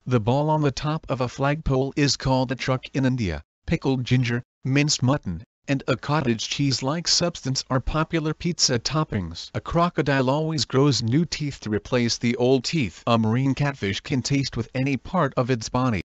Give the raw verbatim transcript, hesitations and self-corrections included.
The ball on the top of a flagpole is called a truck in India. Pickled ginger, minced mutton, and a cottage cheese-like substance are popular pizza toppings. A crocodile always grows new teeth to replace the old teeth. A marine catfish can taste with any part of its body.